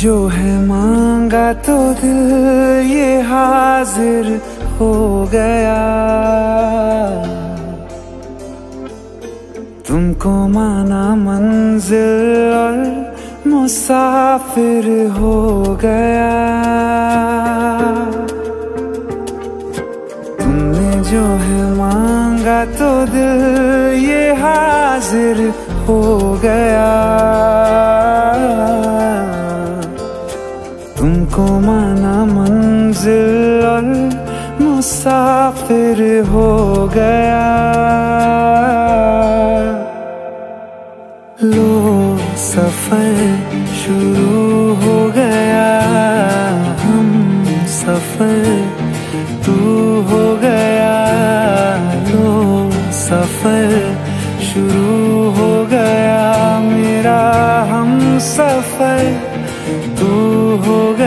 जो है मांगा तो दिल ये हाजिर हो गया। तुमको माना मंजिल और मुसाफिर हो गया। तुमने जो है मांगा तो दिल ये हाजिर हो गया। तुमको माना मंजिल और मुसाफिर हो गया। लो सफर शुरू हो गया, हम सफर तू हो गया। लो सफर शुरू हो गया, मेरा हम सफर तू हो गया।